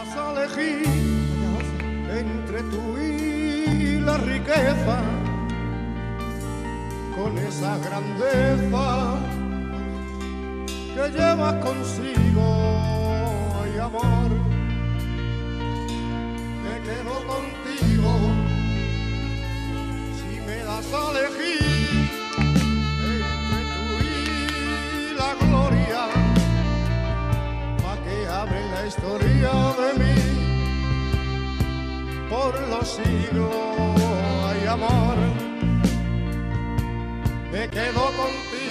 das a elegir entre tú y la riqueza, con esa grandeza que llevas consigo, ay amor, me quedo contigo si me das a elegir entre tú y la gloria, pa' que hable la historia de mí por los siglos, ay amor, me quedo contigo.